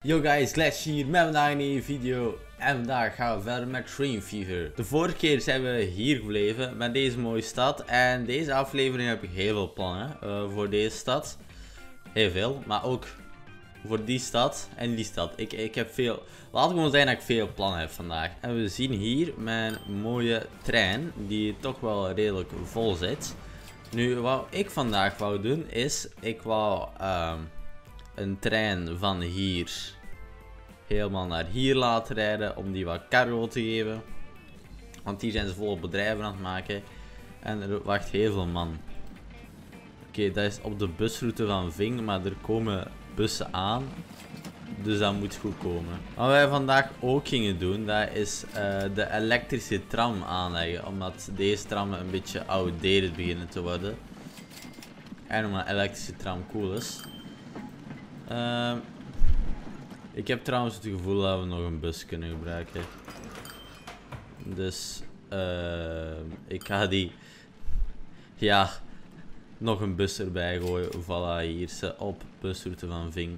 Yo guys, Clash hier met vandaag een nieuwe video en vandaag gaan we verder met Train Fever. De vorige keer zijn we hier gebleven met deze mooie stad en deze aflevering heb ik heel veel plannen voor deze stad. Heel veel, maar ook voor die stad en die stad. Ik heb veel, laat ik gewoon zeggen dat ik veel plannen heb vandaag. En we zien hier mijn mooie trein die toch wel redelijk vol zit. Nu wat ik vandaag wou doen is, ik wou een trein van hier helemaal naar hier laten rijden om die wat cargo te geven. Want hier zijn ze volop bedrijven aan het maken en er wacht heel veel man. Oké, dat is op de busroute van Ving, maar er komen bussen aan, dus dat moet goed komen. Wat wij vandaag ook gingen doen, dat is de elektrische tram aanleggen, omdat deze trammen een beetje outdated beginnen te worden. En omdat een elektrische tram cool is. Ik heb trouwens het gevoel dat we nog een bus kunnen gebruiken. Dus ik ga die, ja, nog een bus erbij gooien. Voilà, hier ze op busroute van Ving.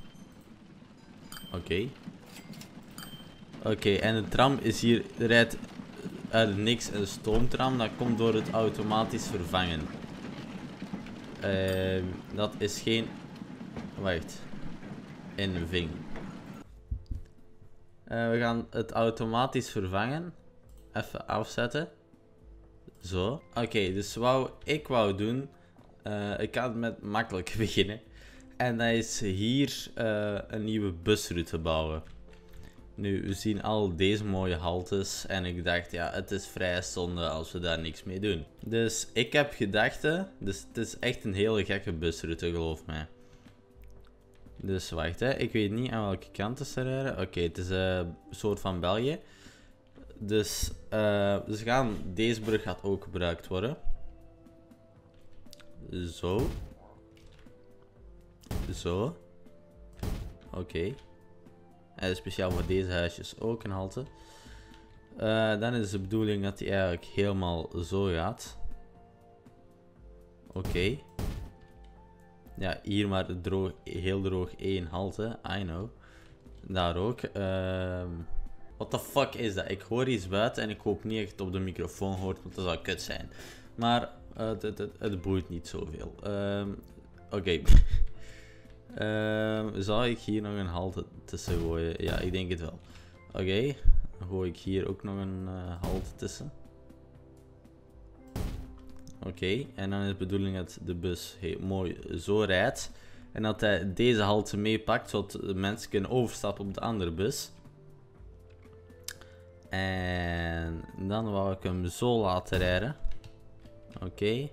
Oké, en de tram is hier, er rijdt uit niks een stoomtram. Dat komt door het automatisch vervangen. Dat is geen, wacht, in Ving. We gaan het automatisch vervangen. Even afzetten. Zo. Oké, dus ik wou doen. Ik ga met makkelijk beginnen. En dat is hier een nieuwe busroute bouwen. Nu, we zien al deze mooie haltes. En ik dacht, ja, het is vrij zonde als we daar niks mee doen. Dus ik heb gedachten. Dus het is echt een hele gekke busroute, geloof mij. Dus wacht, hè. Ik weet niet aan welke kant ze rijden. Oké, het is een soort van België. Dus deze brug gaat ook gebruikt worden. Zo. Zo. Oké. En speciaal voor deze huisjes ook een halte. Dan is de bedoeling dat hij eigenlijk helemaal zo gaat. Oké. Ja, hier maar heel droog één halte. I know. Daar ook. What the fuck is dat? Ik hoor iets buiten en ik hoop niet dat het op de microfoon hoort, want dat zou kut zijn. Maar het boeit niet zoveel. Oké. Zal ik hier nog een halte tussen gooien? Ja, ik denk het wel. Oké. Dan gooi ik hier ook nog een halte tussen. Oké, en dan is de bedoeling dat de bus mooi zo rijdt. En dat hij deze halte meepakt, zodat de mensen kunnen overstappen op de andere bus. En dan wou ik hem zo laten rijden. Oké.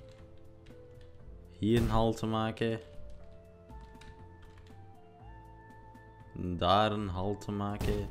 Hier een halte maken. Daar een halte maken.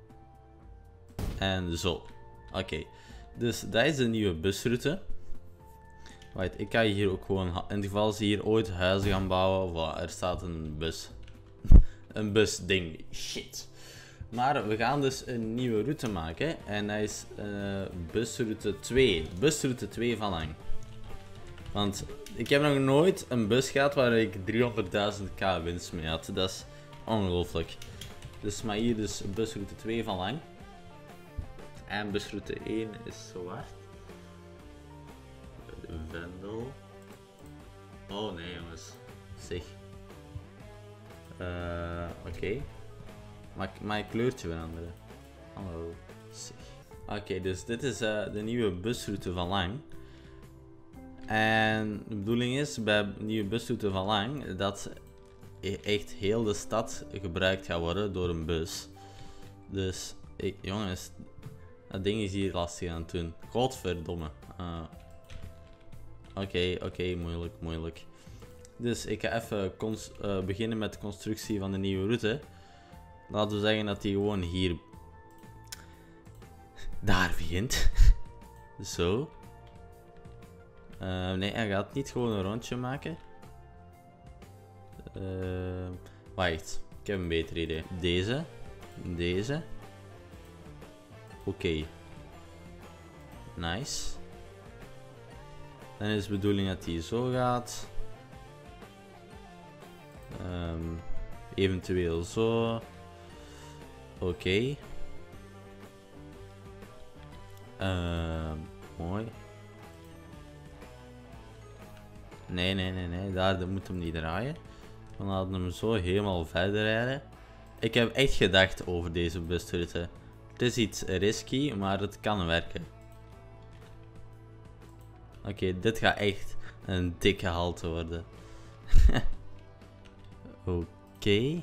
En zo. Oké. Dus dat is de nieuwe busroute. Wacht, ik ga hier ook gewoon, in het geval ze hier ooit huizen gaan bouwen, voilà, er staat een bus. Een busding. Shit. Maar we gaan dus een nieuwe route maken. En dat is busroute 2. Busroute 2 van lang. Want ik heb nog nooit een bus gehad waar ik 300.000k winst mee had. Dat is ongelooflijk. Dus maar hier dus busroute 2 van lang. En busroute 1 is zwart. Vendel. Oh nee jongens. Zeg. Oké. Mag ik kleurtje veranderen? Hallo. Oké, dus dit is de nieuwe busroute van lang. En de bedoeling is bij de nieuwe busroute van lang dat echt heel de stad gebruikt gaat worden door een bus. Dus jongens, dat ding is hier lastig aan het doen. Godverdomme. Oké, moeilijk. Dus ik ga even beginnen met de constructie van de nieuwe route. Laten we zeggen dat die gewoon hier daar begint. Zo. Nee, hij gaat niet gewoon een rondje maken. Wacht, ik heb een beter idee. Deze. Oké. Nice. Dan is de bedoeling dat hij zo gaat. eventueel zo. Oké. Mooi. Nee. Daar moet hem niet draaien. We laten hem zo helemaal verder rijden. Ik heb echt gedacht over deze busroute. Het is iets risky, maar het kan werken. Oké, dit gaat echt een dikke halte worden. Oké.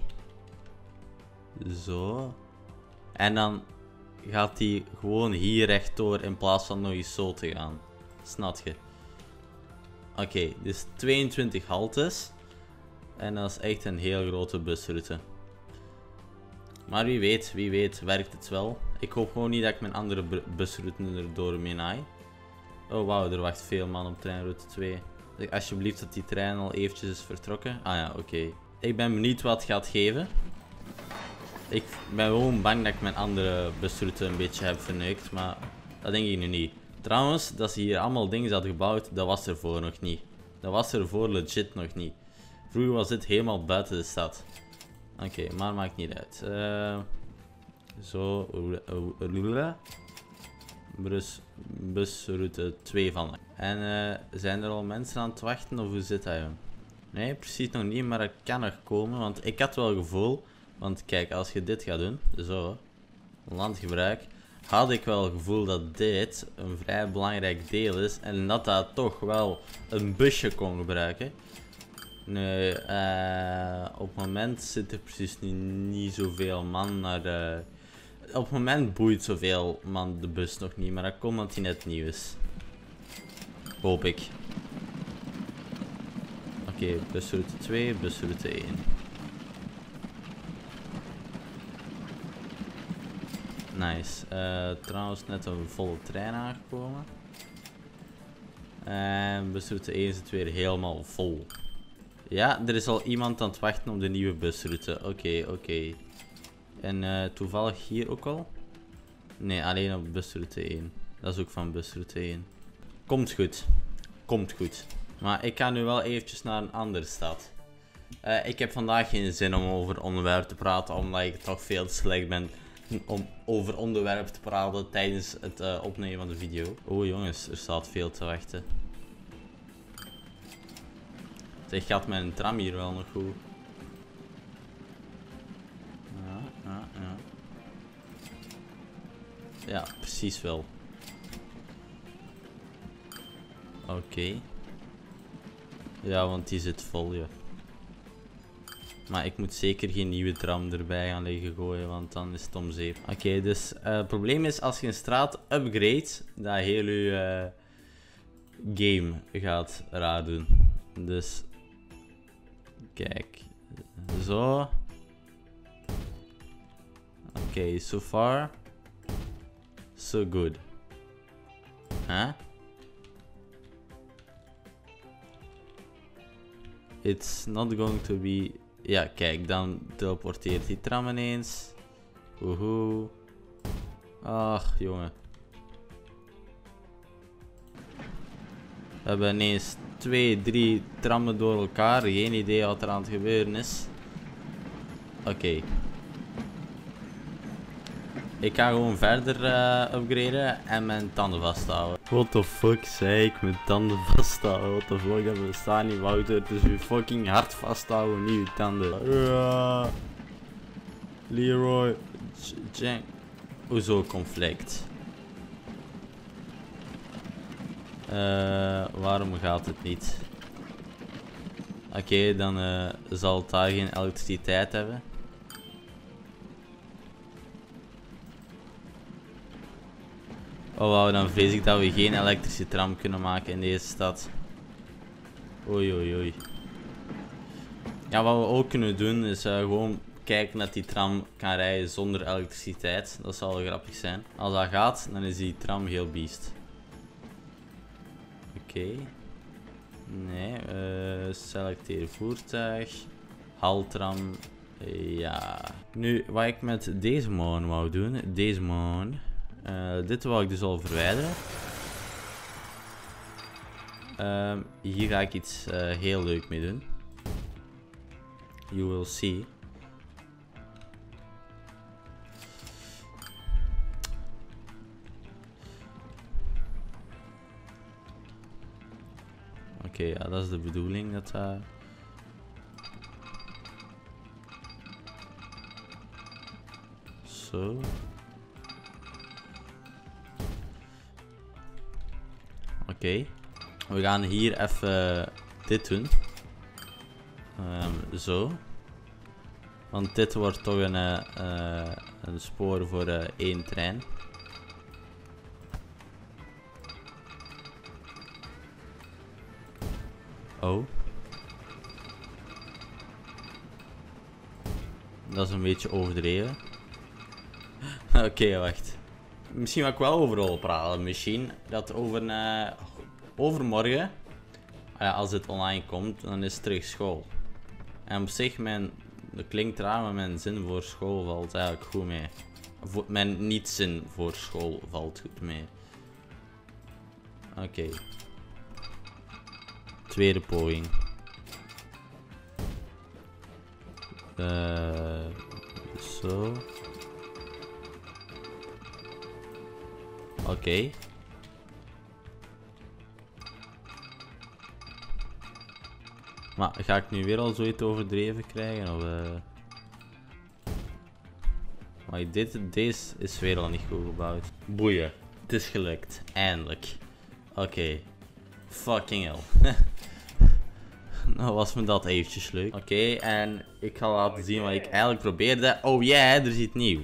Zo. En dan gaat hij gewoon hier rechtdoor in plaats van nog eens zo te gaan. Snap je? Oké, dus 22 haltes. En dat is echt een heel grote busroute. Maar wie weet werkt het wel. Ik hoop gewoon niet dat ik mijn andere busroute erdoor mee naai. Oh wauw, er wacht veel man op treinroute 2. Zeg alsjeblieft dat die trein al eventjes is vertrokken. Ah ja, oké. Ik ben benieuwd wat het gaat geven. Ik ben gewoon bang dat ik mijn andere busroute een beetje heb verneukt, maar dat denk ik nu niet. Trouwens, dat ze hier allemaal dingen hadden gebouwd, dat was er voor nog niet. Dat was er voor legit nog niet. Vroeger was dit helemaal buiten de stad. Oké, maar maakt niet uit. Zo. Busroute 2 van. En zijn er al mensen aan het wachten of hoe zit dat, joh? Nee, precies nog niet, maar het kan nog komen, want ik had wel het gevoel. Want kijk, als je dit gaat doen, zo, landgebruik, had ik wel het gevoel dat dit een vrij belangrijk deel is en dat dat toch wel een busje kon gebruiken. Nee, op het moment zit er precies niet zoveel man naar op het moment boeit zoveel man de bus nog niet, maar dat komt omdat hij net nieuw is. Hoop ik. Oké, busroute 2, busroute 1. Nice. Trouwens net een volle trein aangekomen. En busroute 1 zit weer helemaal vol. Ja, er is al iemand aan het wachten op de nieuwe busroute. Oké. En toevallig hier ook al? Nee, alleen op busroute 1. Dat is ook van busroute 1. Komt goed. Maar ik ga nu wel eventjes naar een andere stad. Ik heb vandaag geen zin om over onderwerp te praten, omdat ik toch veel te slecht ben om over onderwerp te praten tijdens het opnemen van de video. Oh jongens, er staat veel te wachten. Zeg, gaat mijn tram hier wel nog goed? Ja. Ja, precies wel. Oké. Ja, want die zit vol, ja. Maar ik moet zeker geen nieuwe tram erbij gaan liggen gooien, want dan is het om zeep. Oké, dus het probleem is als je een straat upgrade, dat heel je game gaat raar doen. Dus kijk, zo. Oké, so far, so good. Huh? It's not going to be... Ja, kijk, dan teleporteert die tram ineens. Woehoe. Ach, jongen. We hebben ineens 2, 3 trammen door elkaar. Geen idee wat er aan het gebeuren is. Oké. Ik ga gewoon verder upgraden en mijn tanden vasthouden. What the fuck zei ik? Mijn tanden vasthouden. What the fuck, dat bestaat niet, Wouter. Het is je fucking hard vasthouden, niet je tanden. Leroy. Hoezo conflict? Waarom gaat het niet? Oké, dan zal het daar geen elektriciteit hebben. Oh wauw, dan vrees ik dat we geen elektrische tram kunnen maken in deze stad. Oei. Ja, wat we ook kunnen doen is gewoon kijken dat die tram kan rijden zonder elektriciteit. Dat zal wel grappig zijn. Als dat gaat, dan is die tram heel beest. Oké. Nee, selecteer voertuig. Haltram. Ja. Nu, wat ik met deze man wou doen. Deze man. Dit wou ik dus al verwijderen. Hier ga ik iets heel leuk mee doen. You will see. Oké, ja, dat is de bedoeling. Dat zo. Oké. We gaan hier even dit doen. Zo. Want dit wordt toch een spoor voor één trein. Oh. Dat is een beetje overdreven. Oké, wacht. Misschien wat ik wel overal praten. Misschien dat overmorgen, als het online komt, dan is het terug school. En op zich, dat klinkt raar, maar mijn zin voor school valt eigenlijk goed mee. Mijn niet-zin voor school valt goed mee. Oké. Tweede poging. Zo. Oké. Maar ga ik nu weer al zoiets overdreven krijgen? Of, maar deze is weer al niet goed gebouwd. Boeien. Het is gelukt. Eindelijk. Oké. Fucking hell. Nou was me dat eventjes leuk. Oké, en ik ga laten zien wat ik eigenlijk probeerde. Oh yeah, er zit nieuw.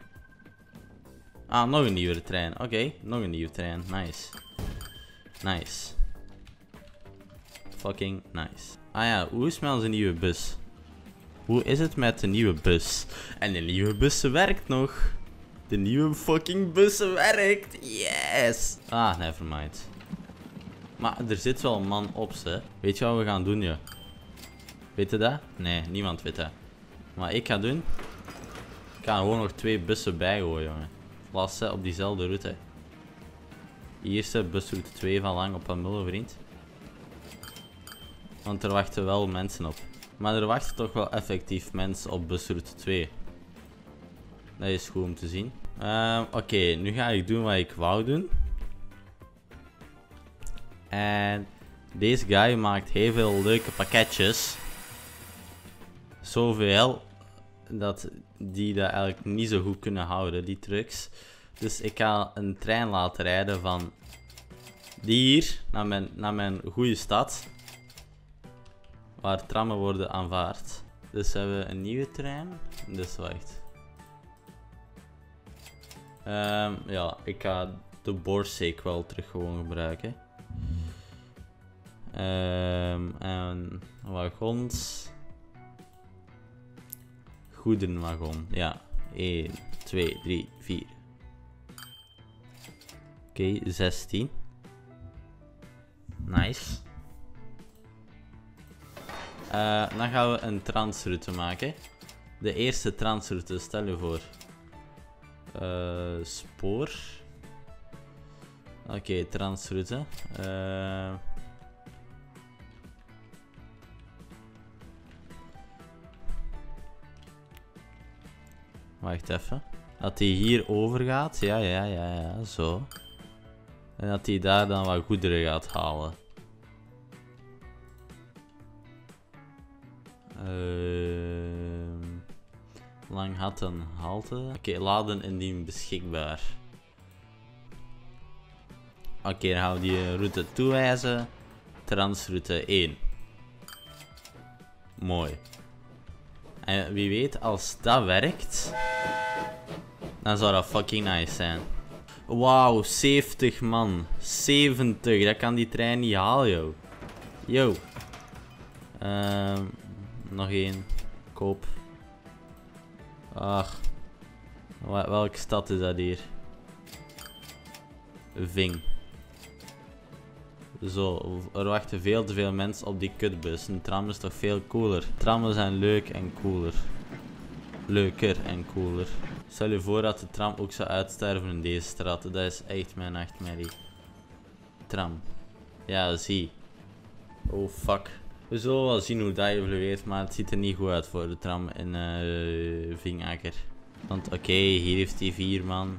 Ah, nog een nieuwe trein. Oké, nog een nieuwe trein. Nice. Nice. Fucking nice. Ah ja, hoe is het met onze nieuwe bus? Hoe is het met de nieuwe bus? En de nieuwe bus werkt nog. De nieuwe fucking bus werkt. Yes. Ah, nevermind. Maar er zit wel een man op ze. Weet je wat we gaan doen, joh? Weet je dat? Nee, niemand weet dat. Maar ik ga doen. Ik ga gewoon nog 2 bussen bijgooien, jongen. Plassen op diezelfde route. Eerste busroute 2 van Lang op Pamullen, vriend. Want er wachten wel mensen op. Maar er wachten toch wel effectief mensen op busroute 2. Dat is goed om te zien. Oké, nu ga ik doen wat ik wou doen. En deze guy maakt heel veel leuke pakketjes. Zoveel dat die dat eigenlijk niet zo goed kunnen houden, die trucks. Dus ik ga een trein laten rijden van hier naar mijn goede stad. Waar trammen worden aanvaard. Dus hebben we een nieuwe trein. Dus wacht. Ja, ik ga de Borsake wel terug gewoon gebruiken. En wagons. Goederenwagon. Ja. 1, 2, 3, 4. Oké, 16. Nice. Dan gaan we een transroute maken. De eerste transroute, stel je voor. Spoor. Oké, transroute. Wacht even. Dat hij hier overgaat. Ja, zo. En dat hij daar dan wat goederen gaat halen. Lang had een halte. Oké, laden indien beschikbaar. Oké, dan gaan we die route toewijzen. Transroute 1. Mooi. En wie weet, als dat werkt, dan zou dat fucking nice zijn. Wauw, 70 man. 70, dat kan die trein niet halen, joh. Yo. Nog één. Koop. Ach. Welke stad is dat hier? Ving. Zo, er wachten veel te veel mensen op die kutbus. Een tram is toch veel cooler. Trammen zijn leuk en cooler. Leuker en cooler. Stel je voor dat de tram ook zou uitsterven in deze straat. Dat is echt mijn nachtmerrie. Tram. Ja, zie. Oh fuck. We zullen wel zien hoe dat evolueert, maar het ziet er niet goed uit voor de tram in Vingakker. Want oké, hier heeft hij 4 man.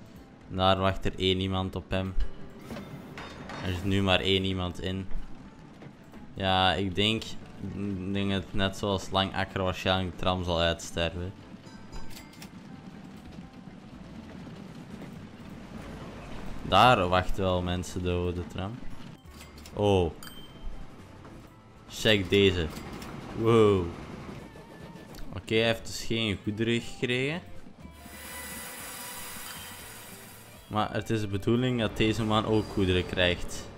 Daar wacht er 1 iemand op hem. Er zit nu maar 1 iemand in. Ja, ik denk het net zoals Lang Akker waarschijnlijk de tram zal uitsterven. Daar wachten wel mensen door de tram. Oh. Check deze. Wow. Oké, hij heeft dus geen goederen gekregen. Maar het is de bedoeling dat deze man ook goederen krijgt.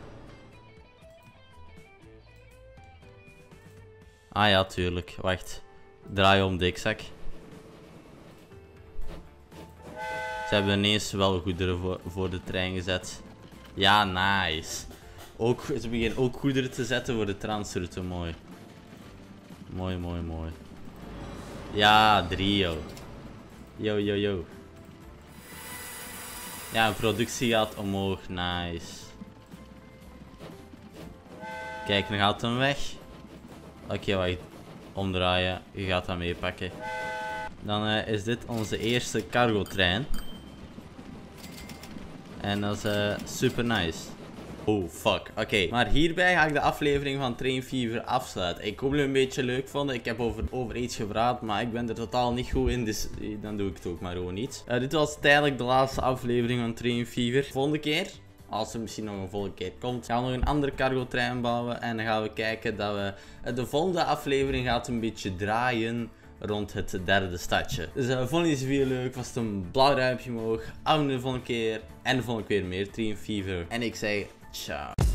Ah ja, tuurlijk. Wacht. Draai om, dikzak. Ze hebben ineens wel goederen voor de trein gezet. Ja, nice. Ook, ze beginnen ook goederen te zetten voor de transroute. Mooi. Mooi, mooi, mooi. Ja, 3 yo. Yo, yo, yo. Ja, een productie gaat omhoog. Nice. Kijk, nu gaat hem weg. Oké, wacht. Omdraaien. Je gaat dat meepakken. Dan is dit onze eerste cargo trein. En dat is super nice. Oh fuck, oké. Maar hierbij ga ik de aflevering van Train Fever afsluiten. Ik hoop jullie een beetje leuk vonden. Ik heb over iets gepraat, maar ik ben er totaal niet goed in. Dus dan doe ik het ook maar gewoon niet. Dit was tijdelijk de laatste aflevering van Train Fever. Volgende keer, als er misschien nog een volgende keer komt, gaan we nog een andere cargo trein bouwen. En dan gaan we kijken dat we... de volgende aflevering gaat een beetje draaien rond het derde stadje. Dus vond je deze video leuk? Was het een blauw duimpje omhoog? Abonneer de volgende keer. En de volgende keer meer Train Fever. En ik zeg ciao.